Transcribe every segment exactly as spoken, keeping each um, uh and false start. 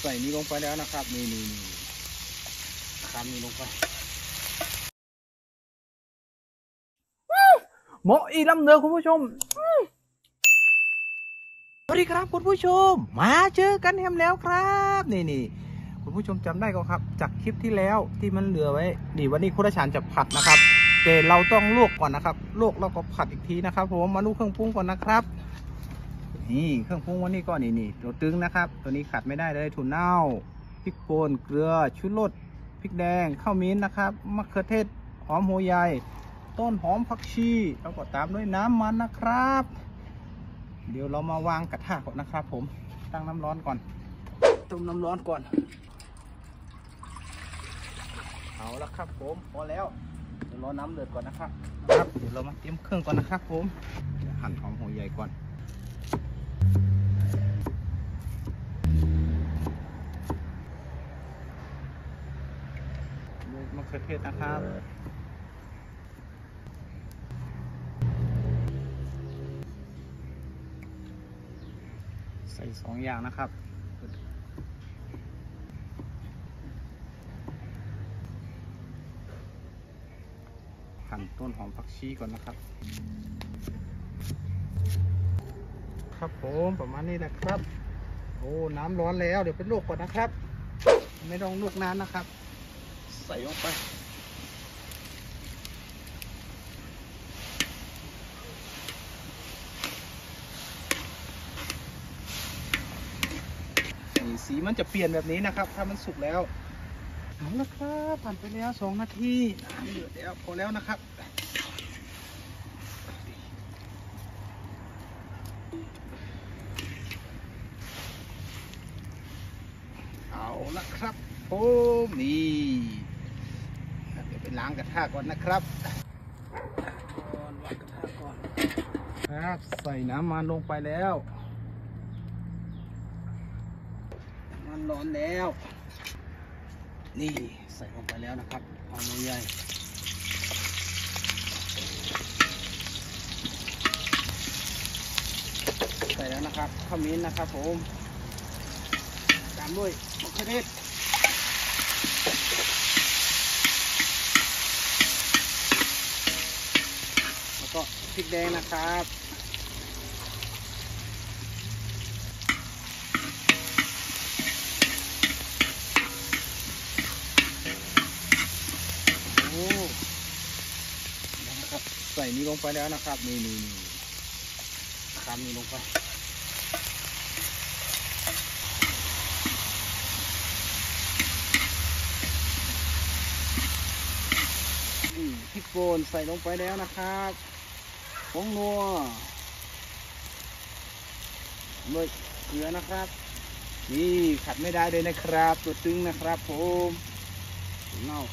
ส่นี้ลงไปแล้วนะครับนี่นี่นี่คำนี้ลงไปเหมาะอีลำเนือคุณผู้ชมสวัสดีครับคุณผู้ชมมาเจอกันแฮมแล้วครับนี่นี่คุณผู้ชมจำได้ก็ครับจากคลิปที่แล้วที่มันเหลือไว้นี่วันนี้คุณราชาญจะผัดนะครับแต่เราต้องลวกก่อนนะครับลวกแล้วก็ผัดอีกทีนะครับผมมาดูเครื่องปรุงก่อนนะครับนี่เครื่องปรุงวันนี้ก็นี่นี่ตัวตึงนะครับตัวนี้ขาดไม่ได้เลยถั่วเน่าพริกป่นเกลือชูรสพริกแดงข้าวมิ้นนะครับมะเขือเทศหอมหัวใหญ่ต้นหอมผักชีแล้วก็ตามด้วยน้ำมันนะครับเดี๋ยวเรามาวางกระทะก่อนนะครับผมตั้งน้ำร้อนก่อนต้มน้ำร้อนก่อนเอาละครับผมพอแล้วเดี๋ยวรอน้ำเดือดก่อนนะครับครับเดี๋ยวเรามาเตรียมเครื่องก่อนนะครับผมเดี๋ยวหั่นหอมหัวใหญ่ก่อนมะเขือเทศนะครับใส่สองอย่างนะครับหั่นต้นหอมผักชีก่อนนะครับครับผมประมาณนี้นะครับโอ้น้ำร้อนแล้วเดี๋ยวไปลวกก่อนนะครับไม่ต้องลวกนานนะครับใส่ลงไปสีมันจะเปลี่ยนแบบนี้นะครับถ้ามันสุกแล้วเอาละครับผ่านไปแล้วสองนาทีน้ำเดือดแล้วพอแล้วนะครับเอาละครับผมนี่เดี๋ยวไปล้างกระทะก่อนนะครับก่อนล้างกระทะก่อนครับใส่น้ำมันลงไปแล้วมันร้อนแล้วนี่ใส่ลงไปแล้วนะครับหอมใหญ่ใส่แล้วนะครับข้าวมิ้นนะครับผมตามด้วยมะเขือเทศแล้วก็พริกแดงนะครับใส่นี้ลงไปแล้วนะครับนี่นี่นี่ตามนี้ลงไปนี่พริกป่นใส่ลงไปแล้วนะครับผงนัวด้วยเกลือนะครับนี่ขัดไม่ได้เลยนะครับตัวตึงนะครับผมเน่า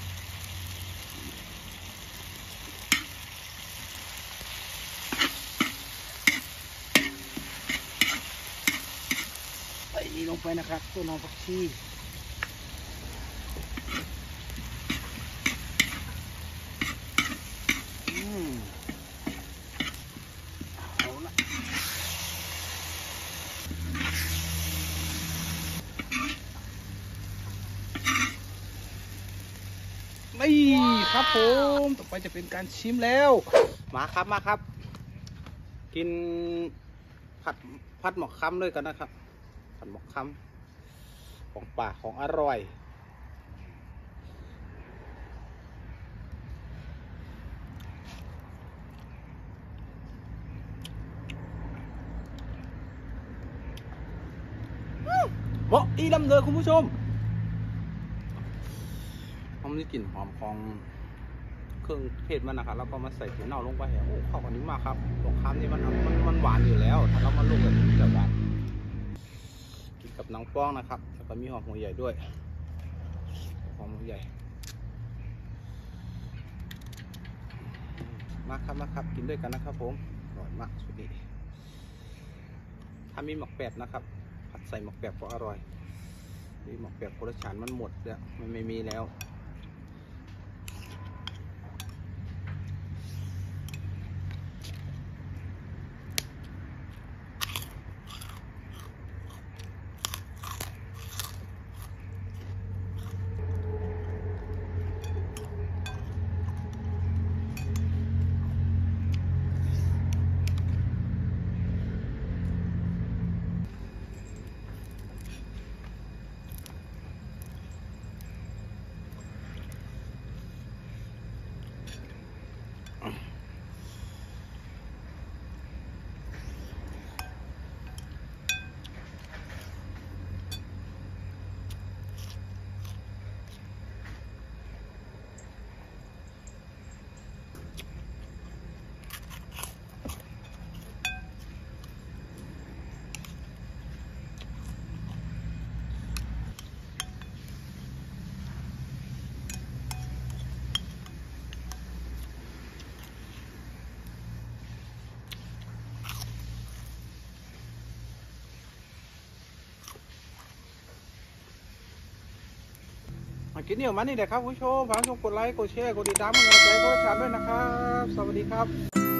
นี่ลงไปนะครับต้นหอมผักชีอืมเอาละนี่ครับผมต่อไปจะเป็นการชิมแล้วมาครับมาครับกินผัดผัดหมกคำเลยกันนะครับผัดหมกคำของป่าของอร่อยเหมาะอีลำเลยคุณผู้ชมหอมนี่กลิ่นหอมของเครื่องเทศมันนะครับแล้วก็มาใส่ถั่วเน่าลงไปโอ้เข้ากันนี้มากครับหมกคำนี่มันมันมันหวานอยู่แล้วถ้าเรามาลวกแบบนี้จะหวานกินกับน้ำป้องนะครับแล้วก็มีหอมหัวใหญ่ด้วยหอมหัวใหญ่มาครับมาครับกินด้วยกันนะครับผมอร่อยมากสุดนี้ถ้ามีหมักแปบนะครับผัดใส่หมักแปบก็อร่อยนี่หมักแปบโคราชานมันหมดแล้วมันไม่มีแล้วมากินเหนียวมันนี่แหละครับผู้ชมฝากชมกดไลค์กดแชร์กดติดตามกำลังใจกดชันด้วยนะครับสวัสดีครับ